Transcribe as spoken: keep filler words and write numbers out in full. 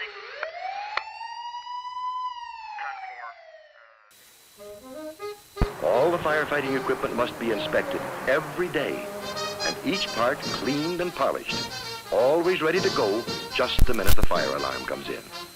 All the firefighting equipment must be inspected every day, and each part cleaned and polished, always ready to go just the minute the fire alarm comes in.